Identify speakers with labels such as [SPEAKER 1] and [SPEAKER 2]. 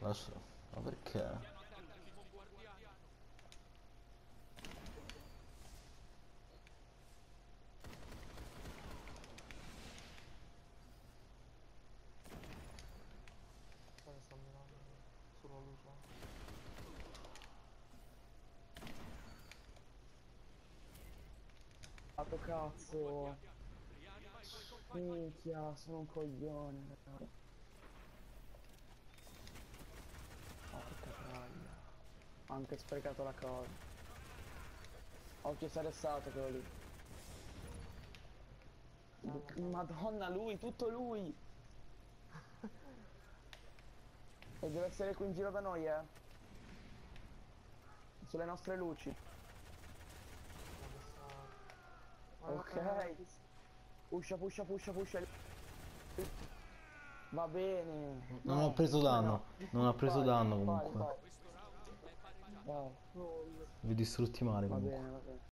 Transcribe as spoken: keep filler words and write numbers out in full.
[SPEAKER 1] Ma, so- ma perché?
[SPEAKER 2] Dove sta mirando? Solo luce.
[SPEAKER 3] Lato cazzo. Minchia, sono un coglione. Porca troia. Ho anche sprecato la cosa. Occhio si è arrestato quello lì. Madonna, lui, tutto lui. E deve essere qui in giro da noi, eh. Sulle nostre luci.
[SPEAKER 2] Dove sta?
[SPEAKER 3] Ok.
[SPEAKER 2] Eh,
[SPEAKER 3] Pusha, pusha, pusha, pusha. Va bene.
[SPEAKER 1] Non ho
[SPEAKER 3] No,
[SPEAKER 1] preso
[SPEAKER 3] come
[SPEAKER 1] danno.
[SPEAKER 3] no?
[SPEAKER 1] Non ho preso
[SPEAKER 3] Vai,
[SPEAKER 1] danno
[SPEAKER 3] vai,
[SPEAKER 1] comunque.
[SPEAKER 3] vai. Vai.
[SPEAKER 2] lol.
[SPEAKER 1] Vi ho distrutti male
[SPEAKER 3] Va
[SPEAKER 1] comunque.
[SPEAKER 3] bene, va bene.